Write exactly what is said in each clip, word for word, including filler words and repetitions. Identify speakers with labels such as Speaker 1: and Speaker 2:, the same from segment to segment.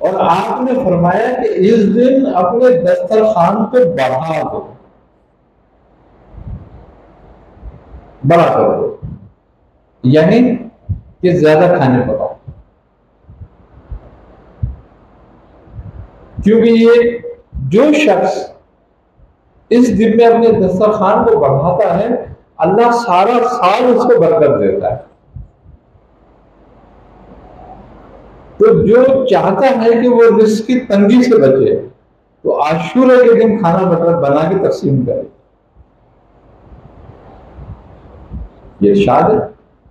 Speaker 1: और आपने फरमाया कि इस दिन अपने दस्तरखान को बढ़ा दो, बड़ा कर दो, यानी कि ज्यादा खाने पकाओ। क्योंकि ये जो शख्स इस दिन में अपने दस्तरखान को बढ़ाता है, अल्लाह सारा साल उसको बरकत देता है। तो जो चाहता है कि वो रिस्क की तंगी से बचे, तो आशूरा के दिन खाना बटर बना के तकसीम करे। ये इरशाद है।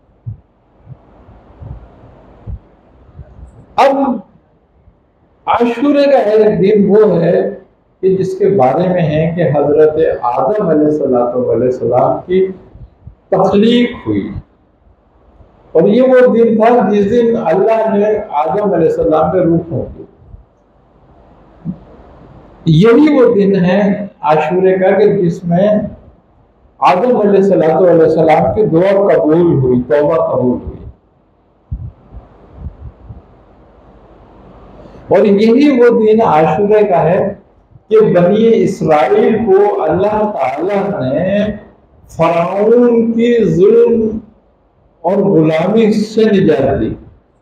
Speaker 1: अब आशूरे का एक दिन वो है कि जिसके बारे में है कि हजरत आदम अलैहिस्सलाम की तख्लीक हुई, और ये वो दिन था जिस दिन अल्लाह ने आदम अलैहिस्सलाम में रूह फूंकी। यही वो दिन है आशूरे का कि जिसमें आदम अलैहिस्सलाम की दुआ कबूल हुई, तौबा कबूल हुई। और यही वो दिन आशूरे का है कि बनी इस्राइल को अल्लाह ताला ने फराउन की जुल्म और गुलामी से निजात दी।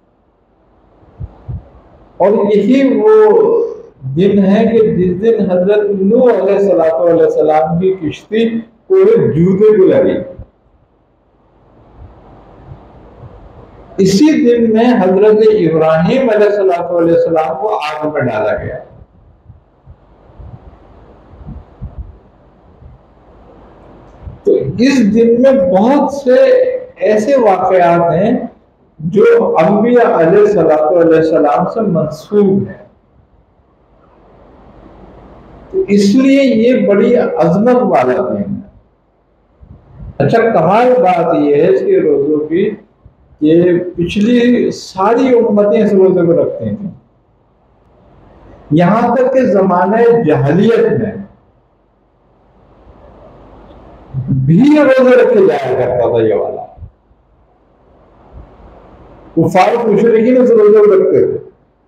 Speaker 1: और यही वो दिन है कि जिस दिन हजरत नूह अलैहिस्सलाम की किश्ती पूरे जूते को लगी। इसी दिन में हजरत इब्राहिम अलैहिस्सलाम को आग में डाला गया। तो इस दिन में बहुत से ऐसे वाकयात हैं जो अंबिया अलैहिस्सलाम से मंसूब हैं। तो इसलिए ये बड़ी अजमत वाला दिन है। अच्छा, कमाल बात यह है इसके रोजों की, ये पिछली सारी उम्मतें इस रोजे को रखती थी। यहां तक कि जमाने जहलियत में भी रोजे रखे जाया करता था। ये वाला कुफार मुशरिकीन इस रोजे को रखते थे।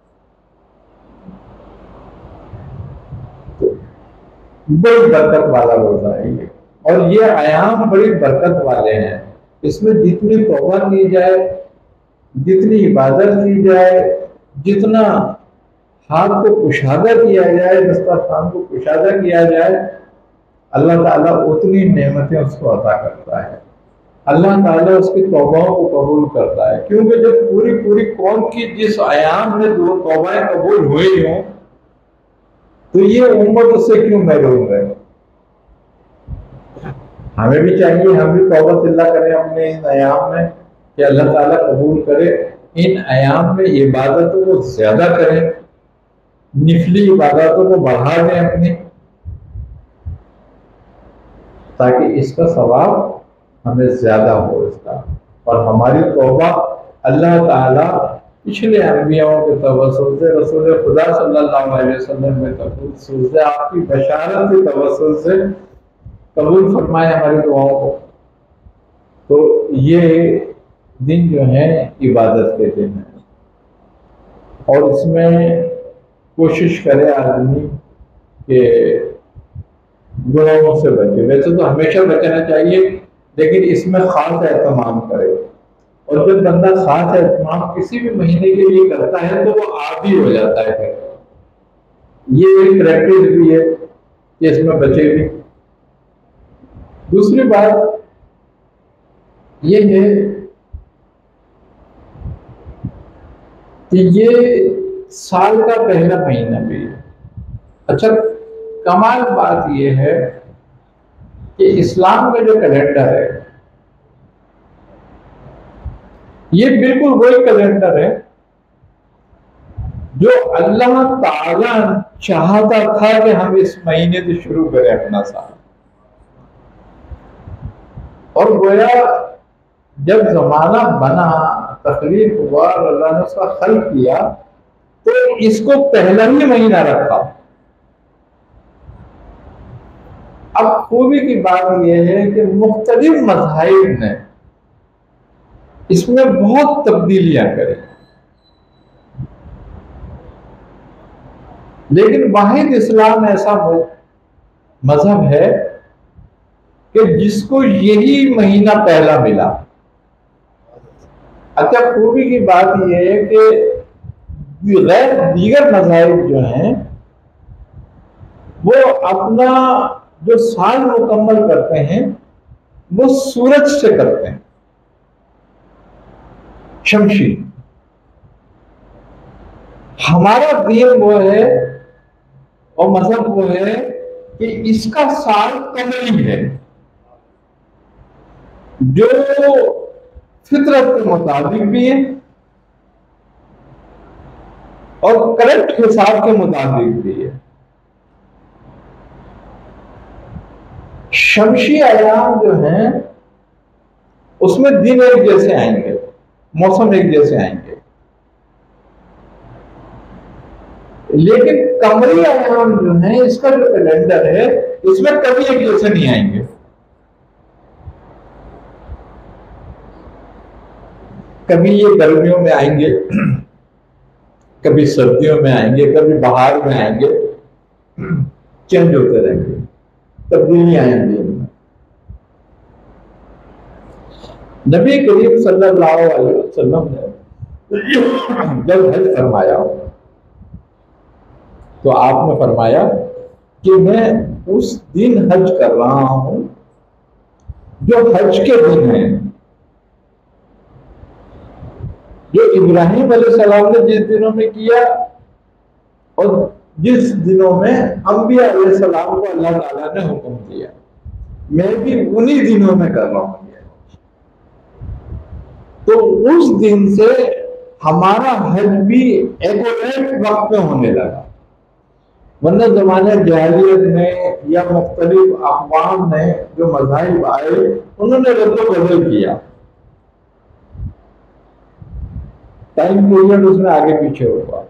Speaker 1: तो बड़ी बरकत वाला रोजा है ये, और ये आयाम बड़ी बरकत वाले हैं। इसमें जितनी तौबा की जाए, जितनी इबादत की जाए, जितना हाथ को कुशादा किया जाए, दस्तरखान को कुशादा किया जाए, अल्लाह ताला उतनी नेमतें उसको अता करता है। अल्लाह ताला उसकी तौबाओं को कबूल करता है। क्योंकि जब पूरी पूरी कौम की जिस आयाम में दो तौबाएं कबूल हुई हों, तो ये उम्मत उससे क्यों महरूम है। हमें भी चाहिए, हम भी तौबा करें अपने इन आयाम में कि अल्लाह ताला कबूल करे। इन आयाम में इबादतों को ज्यादा करें, निफली इबादतों को बढ़ा दें अपनी, ताकि इसका सवाब हमें ज्यादा हो इसका। और हमारी तौबा अल्लाह ताला पिछले अंबियाओं के तवस्सुल से, रसूल खुदा सल्लल्लाहु अलैहि वसल्लम के तवस्सुल से, आपकी बशारत के तवस्सुल से कबूल फरमाए हमारी दुआओं को। तो ये दिन जो है इबादत के दिन है, और इसमें कोशिश करे आदमी के गुनाहों से बचे। वैसे तो हमेशा बचना चाहिए, लेकिन इसमें खास एहतमाम करे। और जब बंदा खास एहतमाम किसी भी महीने के लिए करता है तो वो आदी हो जाता है। ये एक प्रैक्टिस भी है कि इसमें बचे भी। दूसरी बात ये है कि ये साल का पहला महीना भी है। अच्छा, कमाल बात यह है कि इस्लाम का जो कैलेंडर है, ये बिल्कुल वही कैलेंडर है जो अल्लाह ताला चाहता था कि हम इस महीने से शुरू करें अपना साल। और गोया जब जमाना बना, तकलीफ हुआ और अल्लाह ने उसका हल किया, तो इसको पहला ही महीना रखा। अब खूबी की बात यह है कि मुख्तलिफ मज़ाहिब ने इसमें बहुत तब्दीलियां करी। लेकिन वाहिद इस्लाम ऐसा मजहब है कि जिसको यही महीना पहला मिला। अच्छा, खूबी की बात यह है कि गैर दीगर मज़ाहिब जो हैं वो अपना जो साल मुकम्मल करते हैं वो सूरज से करते हैं, शमशी। हमारा दीन वो है और मजहब वो है कि इसका साल कमरी है, जो फितरत के मुताबिक भी है और करेक्ट हिसाब के मुताबिक भी है। शमशी अयाम जो हैं उसमें दिन एक जैसे आएंगे, मौसम एक जैसे आएंगे, लेकिन कमरी अयाम जो हैं, इसका जो कैलेंडर है इसमें कभी एक जैसे नहीं आएंगे। कभी ये गर्मियों में आएंगे, कभी सर्दियों में आएंगे, कभी बाहर में आएंगे, चेंज होते रहेंगे, तब्दीली आएंगी इनमें। नबी करीम सल्लल्लाहु अलैहि वसल्लम ने जब हज फरमाया तो आपने फरमाया कि मैं उस दिन हज कर रहा हूं जो हज के दिन है, जो इब्राहिम अलैहिस्सलाम ने जिस दिनों में किया और जिस दिनों में अंबिया अलैहिस्सलाम को अल्लाह ताला ने हुक्म दिया, मैं भी उन्हीं दिनों में कर रहा हूं। तो उस दिन से हमारा हज भी एक्यूरेट वक्त में होने लगा, वरना जमाने जाहिलियत में या मुख्तलिफ अक़वाम में जो मज़ाहिब आए उन्होंने रद्द बदल किया, टाइम पीरियड उसमें आगे पीछे हुआ।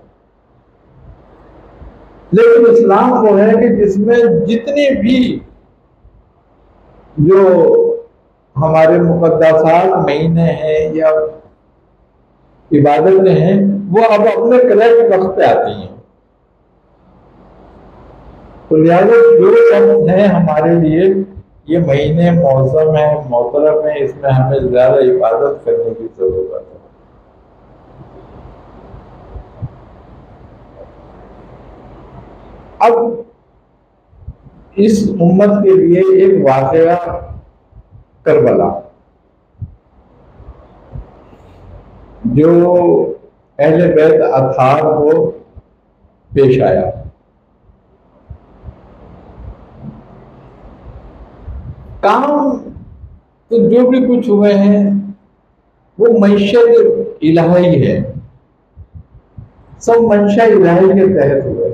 Speaker 1: लेकिन इस्लाम वो है कि जिसमें जितने भी जो हमारे मुक़द्दसात महीने हैं या इबादतें हैं वो अब अपने करेक्ट वक्त पे आती हैं। तो लिहाजा जो वक्त है हमारे लिए ये महीने मौसम है, मोहतरम है, इसमें हमें ज्यादा इबादत करने की जरूरत है। अब इस उम्मत के लिए एक वाक़या करबला जो अहले बैत अथार को पेश आया। काम तो जो भी कुछ हुए हैं वो मंशा इलाही है, सब मंशा इलाही के तहत हुए,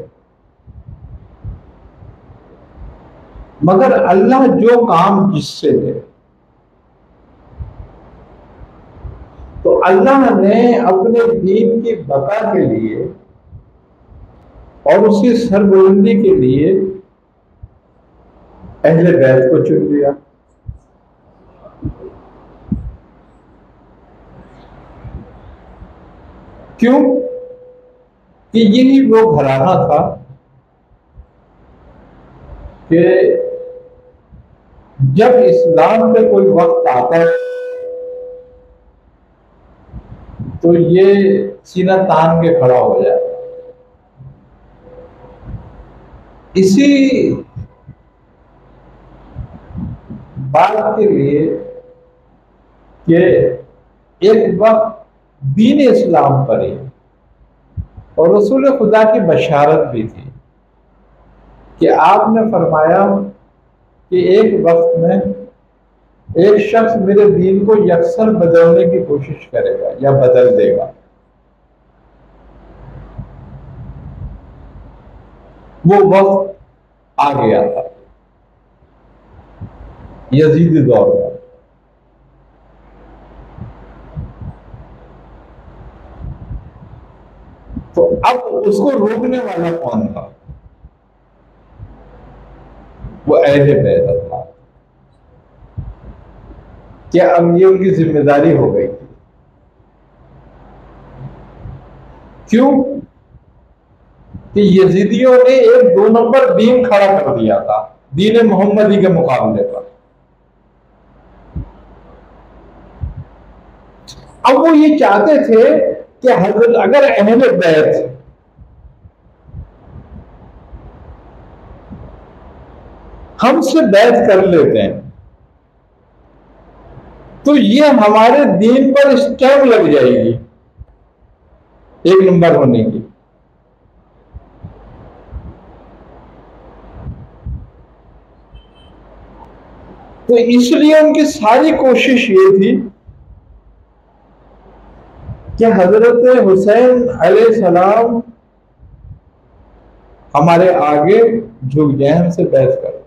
Speaker 1: मगर अल्लाह जो काम जिससे दे तो अल्लाह ने अपने दीन की बका के लिए और उसकी सरबुलंदी के लिए अहले बैत को चुन लिया। क्यों? कि यही वो घराना था कि जब इस्लाम पे कोई वक्त आता है तो ये सीना तान के खड़ा हो जाए। इसी बात के लिए कि एक वक्त दीन इस्लाम पर ही और रसूल खुदा की बशारत भी थी कि आपने फरमाया कि एक वक्त में एक शख्स मेरे दीन को यकसर बदलने की कोशिश करेगा या बदल देगा। वो वक्त आ गया था यजीदी दौर में। तो अब उसको रोकने वाला कौन था? वो अहले बैत था। क्या अब ये उनकी जिम्मेदारी हो गई थी? क्यों? कि यजीदियों ने एक दो नंबर दीन खड़ा कर दिया था दीन मोहम्मदी के मुकाबले पर। अब वो ये चाहते थे कि हजरत अगर अहले बैत हमसे बैत कर लेते हैं तो ये हमारे दीन पर स्टैम्प लग जाएगी एक नंबर होने की। तो इसलिए उनकी सारी कोशिश ये थी कि हजरत हुसैन अलैहिस्सलाम हमारे आगे झुक जाए, हमसे बैत कर।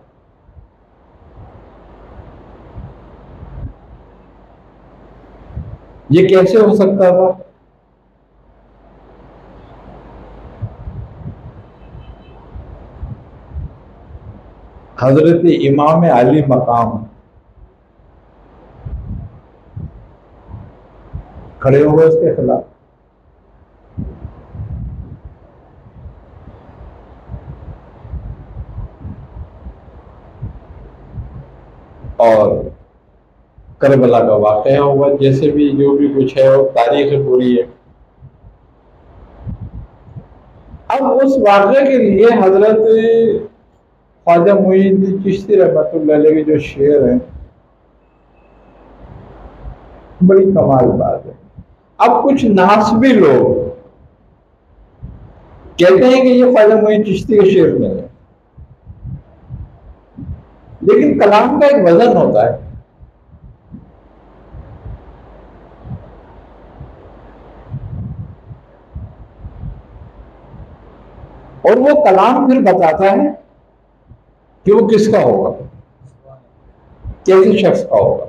Speaker 1: ये कैसे हो सकता था? हजरत इमाम अली मकाम खड़े हो गए उसके खिलाफ। और करबला का वाकया हुआ, जैसे भी जो भी कुछ है वो तारीख पूरी है। अब उस वाकये के लिए हजरत ख्वाजा मुईनुद्दीन चिश्ती रहमतुल्लाह अलैह के जो शेर हैं, बड़ी कमाल बात है। अब कुछ नासबी लोग कहते हैं कि ये ख्वाजा मुईनुद्दीन चिश्ती के शेर नहीं है, लेकिन कलाम का एक वजन होता है। और वो कलाम फिर बताता है कि वो किसका होगा, कैसे शख्स का होगा।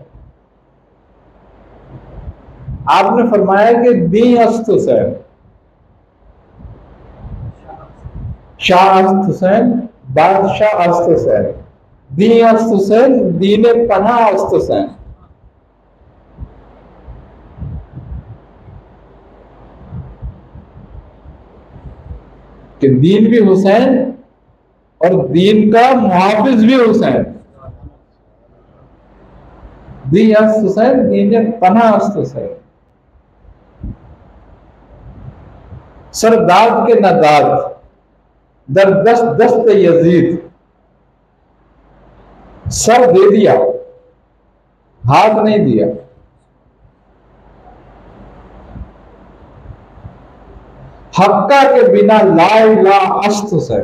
Speaker 1: आपने फरमाया कि दी अस्त हुसैन, शाह अस्त हुसैन, बादशाह अस्त हुसैन, दी अस्त हुसैन, दीन पनाह अस्त हुसैन। कि दीन भी हुसैन और दीन का मुहाफिज भी हुसैन। दी अस्त हुसैन, दीन पनाह अस्त हुसैन। सरदाद के नदाद दर दस्त दस्त यजीद, सर दे दिया हाथ नहीं दिया। हक्का के बिना ला इला अस्त हुसैन।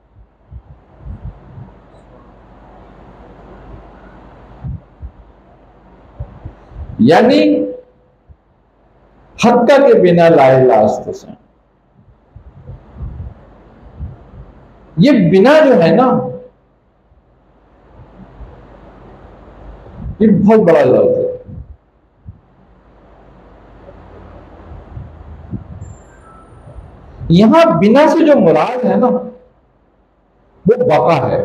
Speaker 1: यानी हक्का के बिना ला इला अस्त हुसैन। ये बिना जो है ना, ये बहुत बड़ा लफ्ज है। यहां बिना से जो मुराद है ना, वो बका है।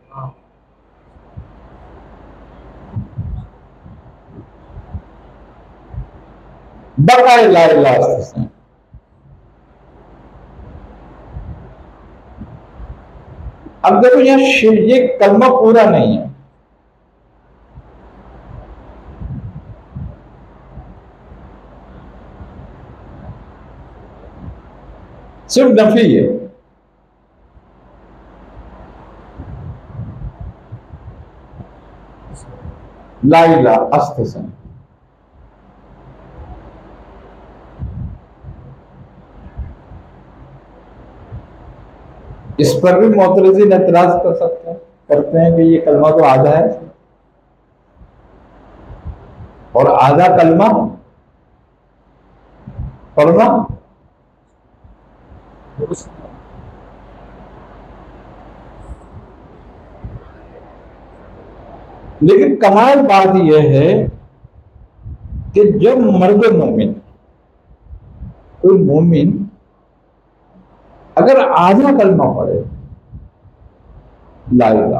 Speaker 1: बका ला इला अस्त हुसैन। अब देखो यहां ये कलमा पूरा नहीं है, सिर्फ नफी है। ला इला अस्त हुसैन। इस पर भी मोतरज़िल एतराज कर सकते हैं, करते हैं कि ये कलमा तो आधा है और आधा कलमा पढ़ना। लेकिन कमाल बात यह है कि जब मर्द मोमिन, कोई मोमिन अगर आधा कलमा पढ़े ला इला,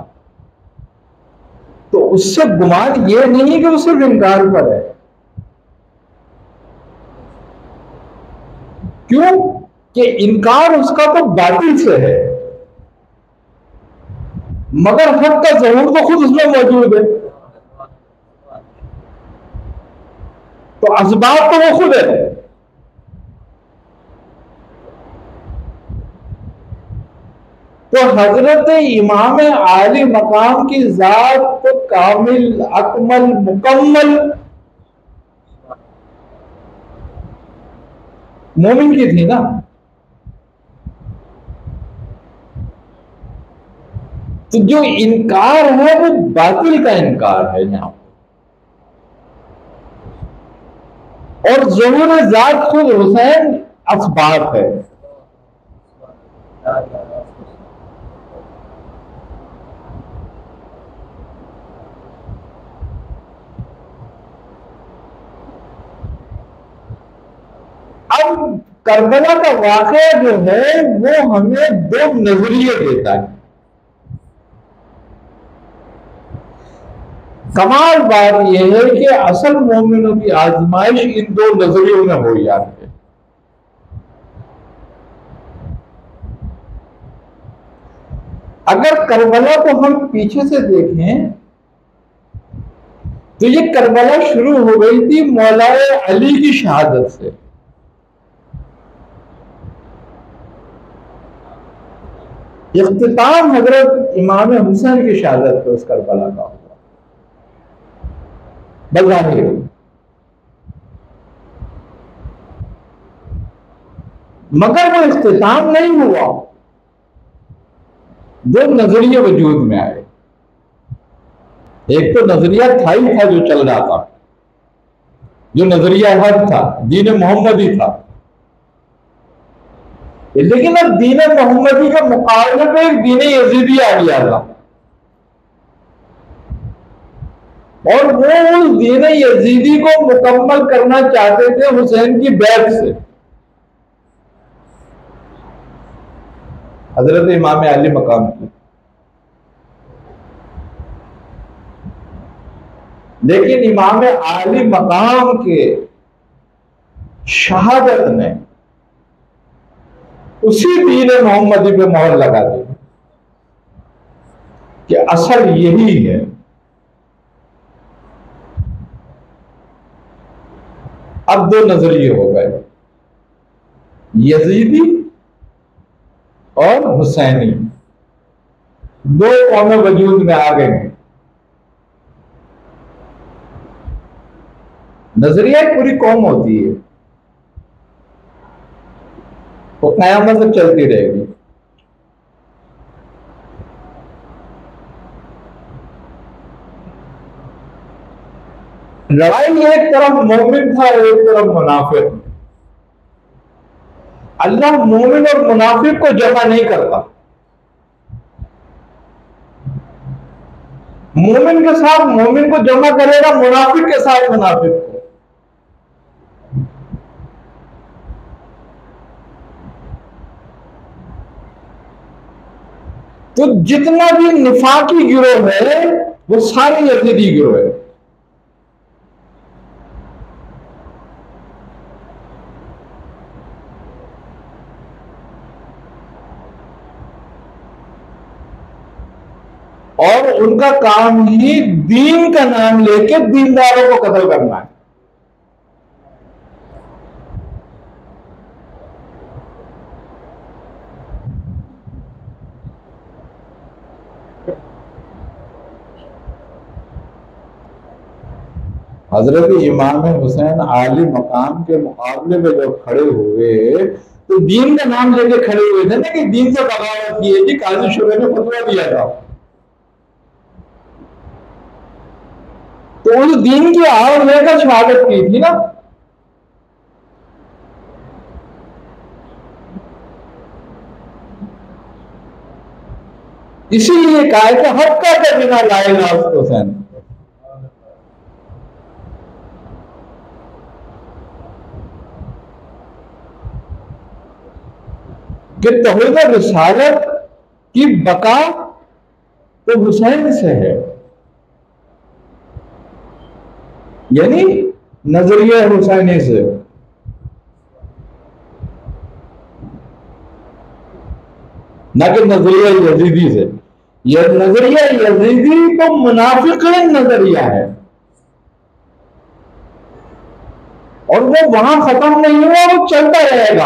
Speaker 1: तो उससे गुमान यह नहीं कि वो सिर्फ इनकार पर है। क्यों? कि इनकार उसका तो बातिल से है, मगर हक का ज़हूर तो खुद उसमें मौजूद है। तो असबाब तो वो खुद है। तो हजरत इमाम आली मकाम की जात तो कामिल, अकमल, मुकम्मल मोमिन की थी ना। तो जो इनकार है वो बातिल का इनकार है यहां, और ज़हूर जात खुद हुसैन असबाब है। अब करबला का वाकया जो है वो हमें दो नजरिए देता है। कमाल बात यह है कि असल मोमिनों की आजमाइश इन दो नजरियों में हो जाती है। अगर करबला को हम पीछे से देखें तो ये करबला शुरू हो गई थी मौलाए अली की शहादत से। इख्तिताम हजरत इमाम हुसैन की शहादत पे उस करबला का हुआ बज़ाहिर, मगर वो इख्तिताम नहीं हुआ। दो नजरिए वजूद में आए। एक तो नजरिया था ही था जो चल रहा था, जो नजरिया हक था, दीन मोहम्मदी था। लेकिन अब दीन मोहम्मदी के मुकाबले में एक दीन यजीदी आ गया था, और वो उस दीन यजीदी को मुकम्मल करना चाहते थे हुसैन की बैत से। हजरत इमाम अली मकाम की। लेकिन इमाम आली मकाम के शहादत ने उसी दीन मोहम्मदी पे मोहर लगा दी कि असल यही है। अब दो नजरिए हो गए, यजीदी और हुसैनी, दो कौमें वजूद में आ गए। नजरिया एक पूरी कौम होती है, वो कयामत तक चलती रहेगी। लड़ाई एक तरफ मोमिन था, एक तरफ मुनाफिक। अल्लाह मोमिन और मुनाफिक को जमा नहीं करता। मोमिन के साथ मोमिन को जमा करेगा, मुनाफिक के साथ मुनाफिक को। तो जितना भी निफाकी गिरोह है वो सारे यजीदी गिरोह है। और उनका काम ही दीन का नाम लेके दीनदारों को कत्ल करना है। हजरत इमाम हुसैन आली मकाम के मुकाबले में जब खड़े हुए तो दीन का नाम लेके खड़े हुए थे ना, कि दीन से बगावत की है जी, काजी शुबे ने फतवा दिया था। तो उस दीन की आड़ लेकर शहादत की थी ना। इसीलिए कहा कि हक्का के बिना लाए नास्त हुसैन। कि तौहीद रिसालत की बका तो हुसैन से है, यानी नजरिया हुसैनी से। ना कि नजरिया यजीदी से। यह नजरिया यजीदी तो मुनाफिकीन नजरिया है, और वो वहां खत्म नहीं हुआ, वो चलता रहेगा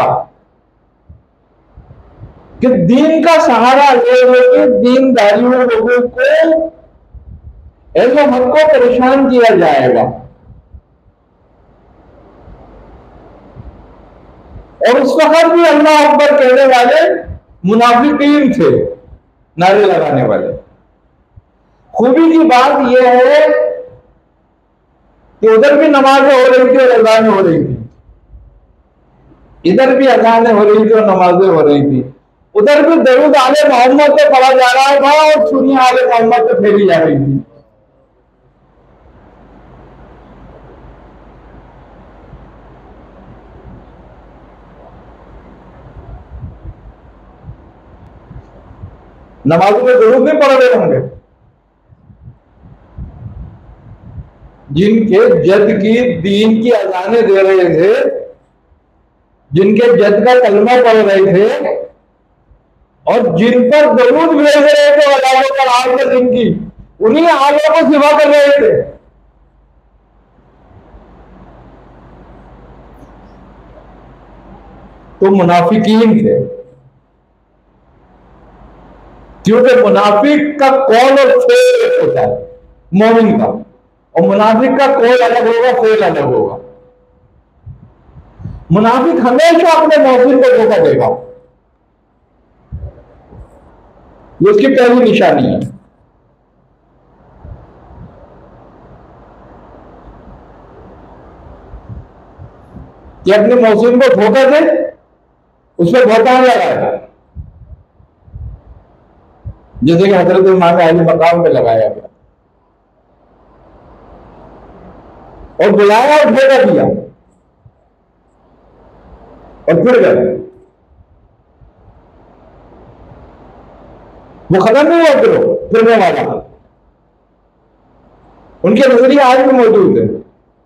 Speaker 1: कि दीन का सहारा ले लेके दीनदारियों लोगों को, ऐसे हक को परेशान किया जाएगा। और उस वक्त भी अल्लाह अकबर कहने वाले मुनाफिकीन थे, नारे लगाने वाले। खूबी की बात यह है कि उधर भी नमाजें हो रही थी और अजानें हो रही थी, इधर भी अजानें हो रही थी और नमाजें हो रही थी, उधर भी दरूद आले मोहम्मद पे पढ़ा जा रहा था और छुरियां आले मोहम्मद पे फेरी जा रही थी। नमाजों में दरूद नहीं पढ़ रहे होंगे, जिनके जद की दीन की अजानें दे रहे थे, जिनके जद का कलमा पढ़ रहे थे और जिन पर दरूद भेज रहे थे अल्लाह पर आज के दिन की, उन्हीं आलों को सिवा कर रहे थे। तो मुनाफिकीन थे, क्योंकि मुनाफिक का कौल और फेल होता है मोमिन का, और मुनाफिक का कौल अलग होगा, फेल अलग होगा। मुनाफिक हमेशा अपने मोमिन को धोखा देगा, ये उसकी पहली निशानी है। कि अपने मौसम को धोखा दे, उस पर भौतान लगाया, जैसे कि हजरत इमाम अली मकाम पे लगाया गया, और बुलाया और धोखा दिया और फिर गए। वो खत्म नहीं हुआ फिर फिरने वाला, उनके नजरिए आज भी मौजूद है।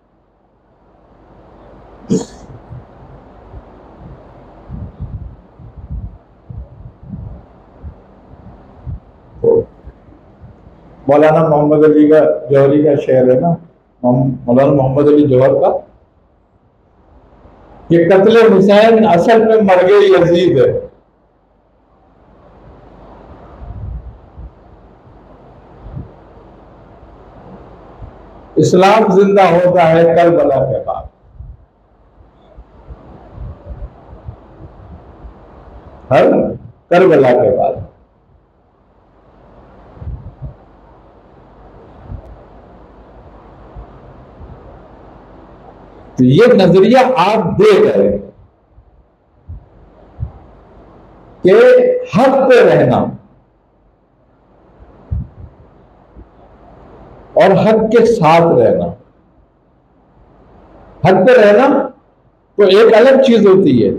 Speaker 1: मौलाना मोहम्मद अली का जौहरी का शेर है ना, मौलाना मोहम्मद अली जौहर का, ये कत्ले हुसैन असल में मर्गे यजीद है। इस्लाम जिंदा होता है करबला के बाद। हर करबला के बाद तो ये नजरिया आप दे गए कि हक पे रहना और हक के साथ रहना। हक पे रहना तो एक अलग चीज होती है,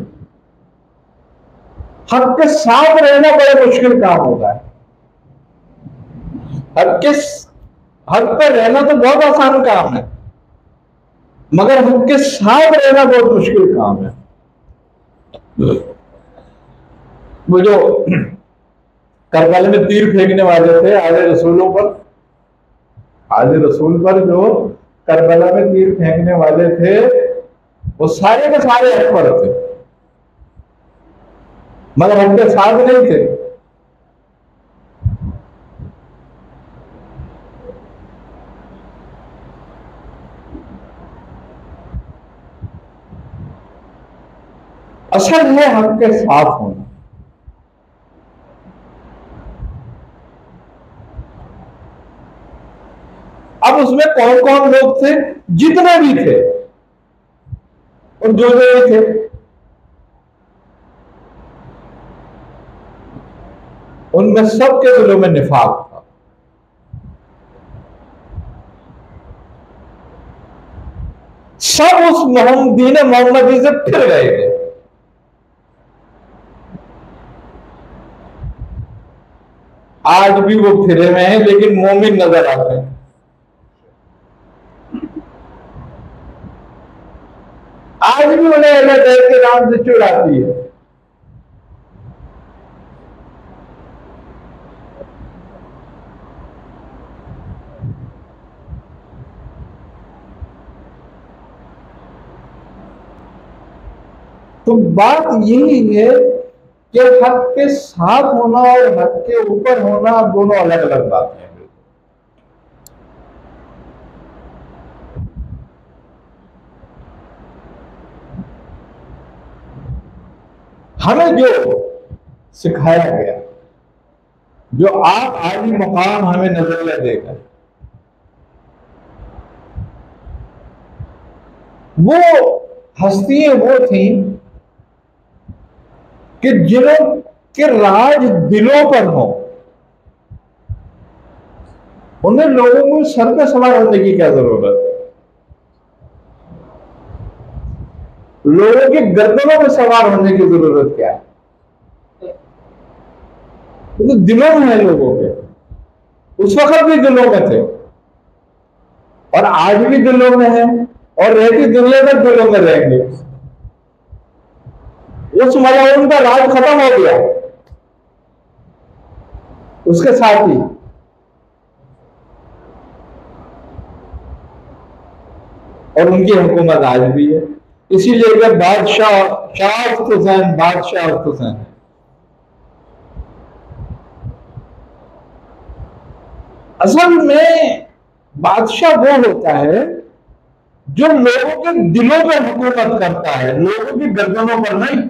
Speaker 1: हक के साथ रहना बड़ा मुश्किल काम होता है। हक के हक पे रहना तो बहुत आसान काम है, मगर हक के साथ रहना बहुत मुश्किल काम है। वो जो करबला में तीर फेंकने वाले थे आले रसूलों पर, आले रसूल पर जो करबला में तीर फेंकने वाले थे, वो सारे के सारे हक पर थे, मगर हक के साथ नहीं थे। असल है हक के साथ होना। अब उसमें कौन कौन लोग थे? जितने भी थे और जो जो भी थे, उनमें सबके दिलों में निफाक था। सब उस मोहम्मद दीन मोहम्मदी से फिर गए थे। आज भी वो फिरे हुए हैं, लेकिन मोमिन नजर आते हैं। आज भी उन्हें अल्लाह के नाम से चिढ़ आती है। तो बात यही है कि हक के साथ होना और हक के ऊपर होना दोनों अलग अलग बातें हैं। हमें जो सिखाया गया, जो आप आली मुकाम हमें नजरिया देगा, वो हस्तियां वो थी कि जिन्हों के राज दिलों पर हो। उन्हें लोगों को सर पे सवार होने की क्या जरूरत है, लोगों की गर्दनों में सवार होने की जरूरत क्या है? तो दिलों में है लोगों के, उस वक्त भी दिलों में थे और आज भी दिलों में है और रहती दुनिया तक दिलों में रहेंगे। उस मलाउन का राज खत्म हो गया, उसके साथ ही और उनकी हुकूमत आज भी है। इसीलिए कि बादशाह शाह हुसैन बादशाह हुसैन असल में बादशाह वो होता है जो लोगों के दिलों पर हुकूमत करता है, लोगों की गर्दनों पर नहीं।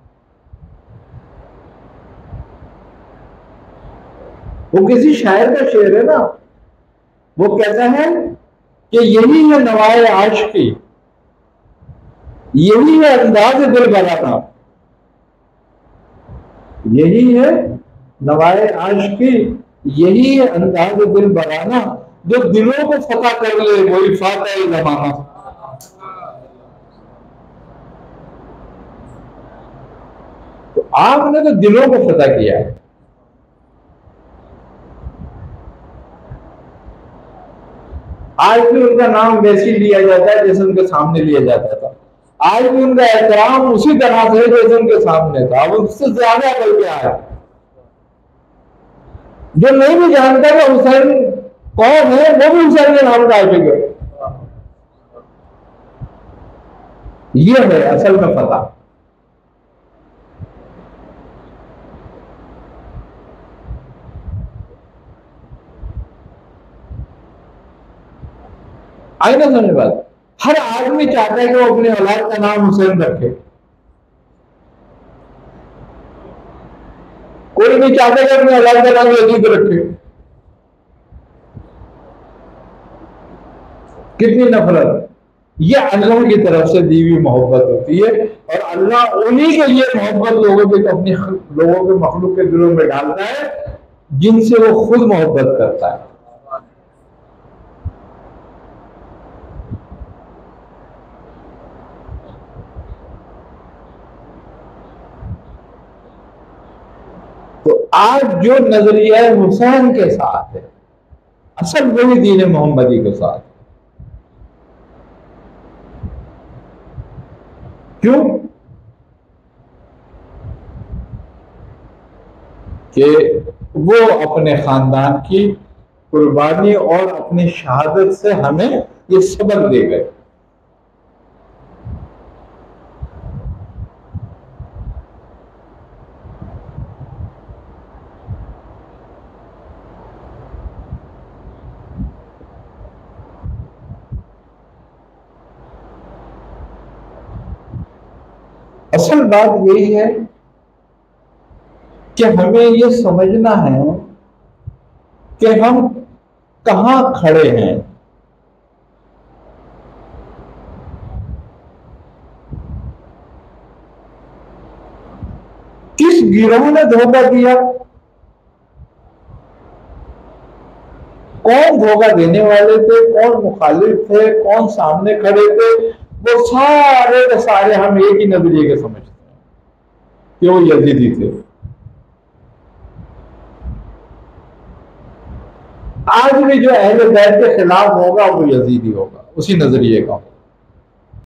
Speaker 1: वो किसी शायर का शेर है ना, वो कहता है कि यही है नवाए आशिकी, यही है अंदाज दिल बराना, यही है नवाए आशिकी, यही है अंदाज दिल बराना, जो दिलों को फतह कर ले वही फातह जमाना। तो आपने तो दिलों को फतह किया है। आज भी उनका नाम वैसे लिया जाता है जैसे उनके सामने लिया जाता था, आज भी उनका एहतराम उसी तरह से जैसे उनके सामने था, अब उससे ज्यादा बल्कि आया। जो नहीं भी जानता कि हुसैन कौन है वो भी हुसैन के नाम का आशिक है। ये है असल में फतह। आई ना समझ बात। हर आदमी चाहता है कि वो अपनी औलाद का नाम हुसैन रखे, कोई नहीं चाहता कि अपनी औलाद का नाम यजीद रखे। कितनी नफरत! ये अल्लाह की तरफ से दी हुई मोहब्बत होती है और अल्लाह उन्हीं के लिए मोहब्बत लोगों के अपनी लोगों के मखलूक के दिलों में डालता है जिनसे वो खुद मोहब्बत करता है। तो आज जो नजरिया हुसैन के साथ है असल वही दीन मोहम्मदी के साथ। क्यों? कि वो अपने खानदान की कुर्बानी और अपनी शहादत से हमें ये सबक दे गए। असल बात यही है कि हमें ये समझना है कि हम कहां खड़े हैं। किस गिरोह ने धोखा दिया, कौन धोखा देने वाले थे, कौन मुखालिफ थे, कौन सामने खड़े थे, वो सारे के सारे हम एक ही नजरिए के समझते हैं कि वो यजीदी थे। आज भी जो अहले बैत के खिलाफ होगा वो यजीदी होगा, उसी नजरिए का होगा।